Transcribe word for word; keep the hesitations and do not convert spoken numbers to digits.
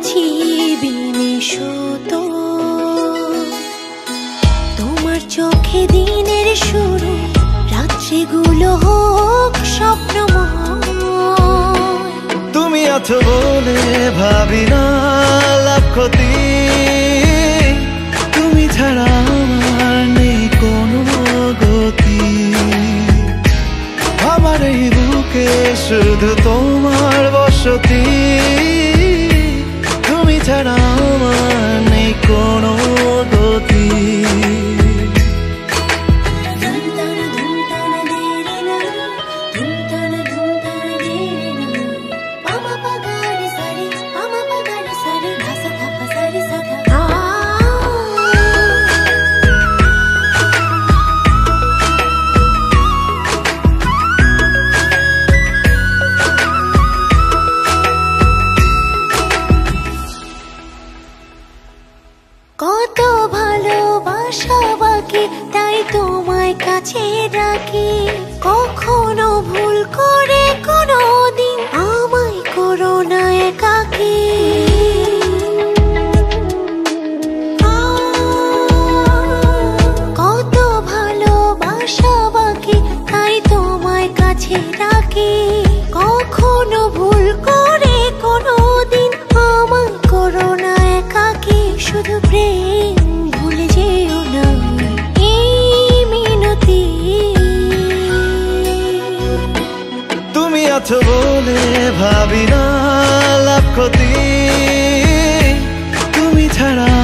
বুঝি বিনিশত তোমার চোখে দিনের শুরু রাত্রিগুলো হোক স্বপ্নময় তুমি আছো বলে ভাবি না লাভ ক্ষতি তুমি ছাড়া আমার নেই কোনো গতি আমার এই বুকে শুধু তোমার বসতি তুমি ছাড়া আমার নেই কোনো গতি কত ভালোবাসা বাকি তাই তোমায় কাছে রাখি কখনো ভুল করে কোনো দিন আমায় করো না একাকী কত ভালোবাসা বাকি তাই তোমায় কাছে রাখি কখনো ভুল করে কোনো দিন আমায় করো না একাকী শুধু প্রেম ভুলে যেও না এই মিনতি তুমি আছো বলে ভাবি না লাভ ক্ষতি তুমি ছাড়া